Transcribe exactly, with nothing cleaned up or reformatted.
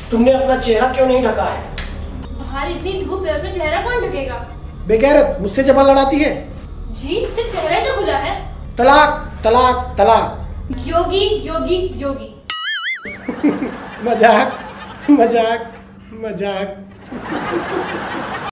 तुमने अपना चेहरा क्यों नहीं ढका है? बाहर इतनी धूप है, उसमें चेहरा कौन ढकेगा? बेगैरत, मुझसे जबान लड़ाती है। जी सिर्फ चेहरा ही तो खुला है। तलाक तलाक तलाक। योगी योगी योगी। मजाक मजाक मजाक।